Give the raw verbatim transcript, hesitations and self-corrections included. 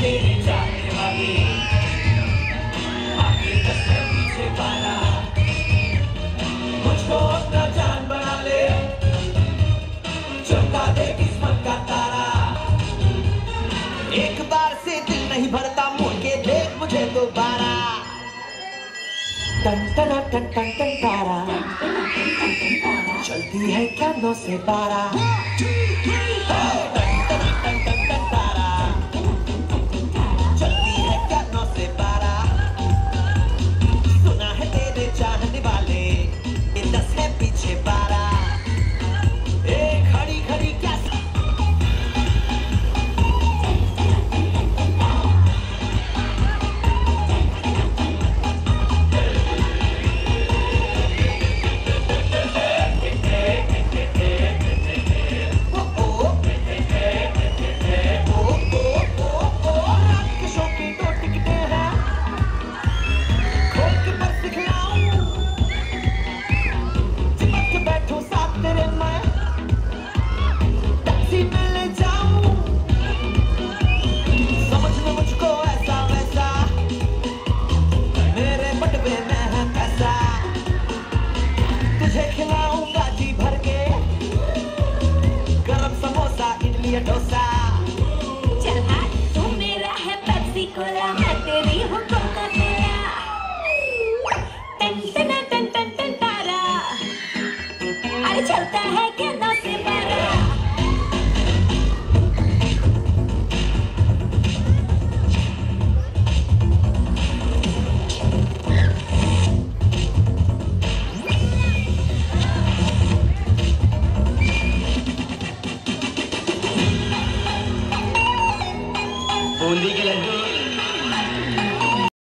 तेरे जाने वाली आगे दस है पीछे बारह मुझको अपना जान बना ले चमका दे किस्मत का तारा एक बार से दिल नहीं भरता मुड़ के देख मुझे दोबारा टन टन टन टन टन तारा चलती है क्या नौ से बारह डोसा चल हाँ तू मेरा है पेप्सी कोला मैं तेरी हूँ कोका कोला टन टन टन टन टन तारा अरे चलता है क्या नौ से बारह बूंदी के लड्डू